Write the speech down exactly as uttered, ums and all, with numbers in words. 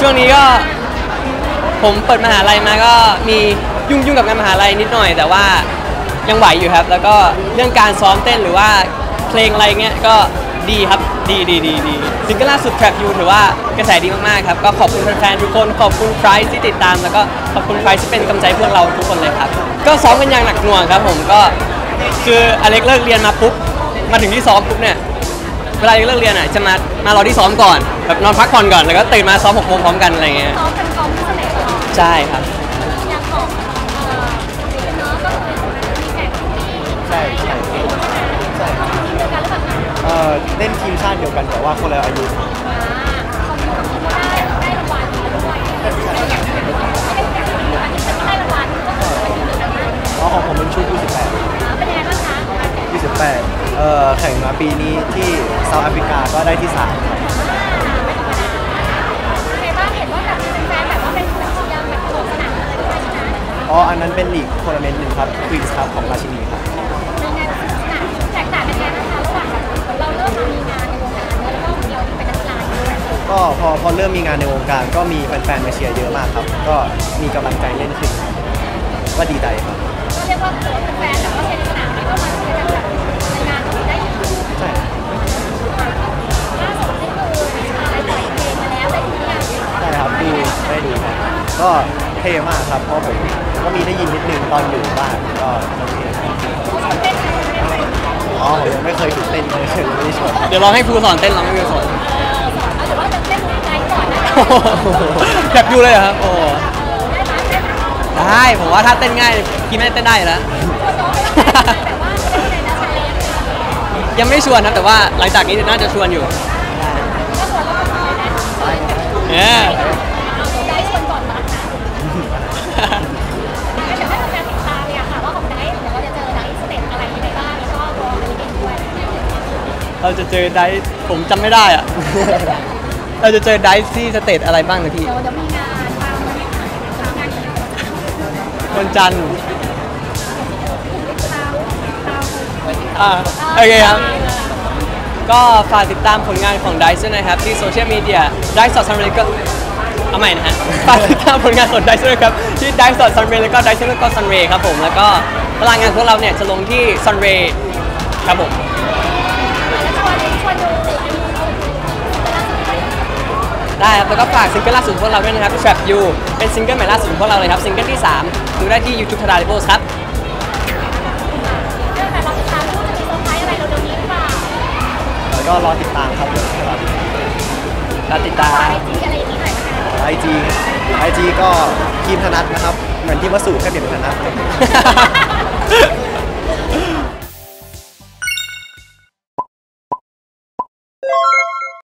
ช่วงนี้ก็ผมเปิดมหาลัยมาก็มียุ่งยุ่งกับงานมหาลัยนิดหน่อยแต่ว่ายังไหวอยู่ครับแล้วก็เรื่องการซ้อมเต้นหรือว่าเพลงอะไรเงี้ยก็ดีครับดีดีดีดีซิงเกิลล่าสุด Trap You ถือว่ากระแสดีมากๆครับก็ขอบคุณแฟนๆทุกคนขอบคุณไพรซ์ที่ติดตามแล้วก็ขอบคุณไพรซ์ที่เป็นกำลังใจพวกเราทุกคนเลยครับก็ซ้อมกันอย่างหนักหน่วงครับผมก็คืออเล็กเลิกเรียนมาปุ๊บมาถึงที่ซ้อมปุ๊บเนี่ยเวลาเลิกเรียนอ่ะจะมามารอที่ซ้อมก่อนแบบนอนพักผ่อนก่อนแล้วก็ตื่นมาซ้อมหกโมงพร้อมกันอะไรเงี้ยซ้อมเป็นซ้อมที่เสน่ห์ก่อนใช่ครับยังของเอ่อเนาะก็คือมีแข่งที่ใช่ใช่ใช่ทีมเดียวกันหรือเปล่าคะเอ่อเล่นทีมชาติเดียวกันแต่ว่าคนละอายุอ่าของทีมได้ได้รางวัลด้วยได้อย่างได้อย่างได้รางวัลก็คือเป็นทีมเดียวกันอ๋อของผมเป็นชุดยูสิบแปดเป็นยังไงบ้างคะยูสิบแปดเอ่อแข่งมาปีนี้ที่เซาท์แอฟริกาก็ได้ที่สามใครบ้างเห็นว่าแบบแฟนแบบว่าเป็นแบบยังแบบลงสนามอะไรด้วยใช่ไหมอ๋ออันนั้นเป็นลีกทัวร์นาเมนต์หนึ่งครับควีนส์ครับของราชินีครับเป็นไงสนุกสนานแตกต่างกันยังไงนะคะระหว่างเราเริ่มมามีงานในวงการแล้วก็เราเป็นนักกีฬาด้วยก็พอพอเริ่มมีงานในวงการก็มีแฟนๆมาเชียร์เยอะมากครับก็มีกำลังใจเล่นขึ้นก็ดีใจครับก็เรียกว่าเกิดแฟนแต่ว่าเชียร์ในสนามก็มาเชียร์กันแบบในงานตรงนี้ได้อยู่ใช่ล่าสุดนี่คือพี่ชายปล่อยเพลงมาแล้วได้ดูยังใช่ครับดูได้ดูครับก็เท่มากครับเพราะผมก็มีได้ยินนิดนึงตอนอยู่บ้านก็โอเคอ๋อผมยังไม่เคยฝึกเต้นเลยเคยไม่ได้ชวนเดี๋ยวลองให้ครูสอนเต้นลองให้ครูสอนเอาแต่ว่าจะเต้นไกด์ก่อนนะแบบยูเลยเหรอครับโอ้ได้ผมว่าถ้าเต้นง่ายพี่ไม่เต้นได้แล้วยังไม่ชวนนะแต่ว่าหลังจากนี้น่าจะชวนอยู่เนี่ยได้ชวนก่อนบัตรนะเดี๋ยวให้แฟนติดตามเลยค่ะว่าของได้เดี๋ยวเราจะเจอได้สเต็ปอะไรยังไงบ้างแล้วก็ตัวอะไรกันด้วยเราจะเจอได้ผมจำไม่ได้อะเราจะเจอได้ที่สเตจอะไรบ้างนะพี่เดี๋ยวจะมีงานตามวันนี้งานวันจันทร์อ่าโอเคครับก็ฝากติดตามผลงานของ Dice ด้วยนะครับที่โซเชียลมีเดีย Dice สอดซันเรย์ก็เอาใหม่นะฮะฝากติดตามผลงานของ Dice ด้วยครับที่ Dice สอดซันเรย์แล้วก็ Dice แล้วก็ Sunray ครับผมแล้วก็ตารางงานของเราเนี่ยจะลงที่ Sunray ครับผมได้ครับแล้วก็ฝากซิงเกิลล่าสุดของพวกเราด้วยนะครับ Trap You เป็นซิงเกิลใหม่ล่าสุดของพวกเราเลยครับซิงเกิลที่สามดูได้ที่ YouTube Thada Labels ครับเรื่องการรอติดตามว่าจะมีเซอร์ไพรส์อะไรเร็วๆนี้หรือเปล่าแล้วก็รอติดตามครับรอติดตามไอจีอะไรอย่างนี้หน่อยนะคะไอจีไอจีก็ทีมธนัทนะครับเหมือนที่วสุแค่เปลี่ยนเป็นธนัท